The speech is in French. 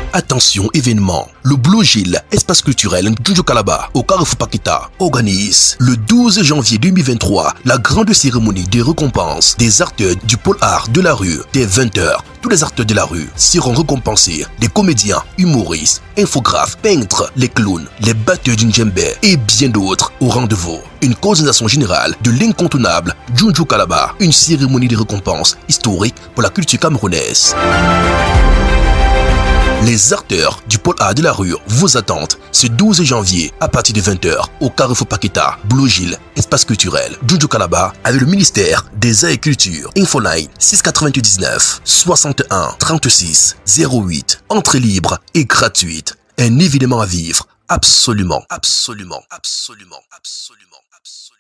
Attention événement, le Blue Gil, espace culturel Djoudjou Kalaba au Carrefour Paqueta organise le 12 janvier 2023 la grande cérémonie de récompense des acteurs du pôle art de la rue dès 20h. Tous les acteurs de la rue seront récompensés, des comédiens, humoristes, infographes, peintres, les clowns, les batteurs d'une djembé et bien d'autres au rendez-vous. Une coordination générale de l'incontournable Djoudjou Kalaba, une cérémonie de récompense historique pour la culture camerounaise. Les acteurs du pôle art de la rue vous attendent ce 12 janvier à partir de 20h au Carrefour Paqueta, Blue Gil, espace culturel Djoudjou Kalaba avec le ministère des Arts et Culture. Infoline 699 61 36 08. Entrée libre et gratuite. Un événement à vivre absolument, absolument, absolument, absolument, absolument.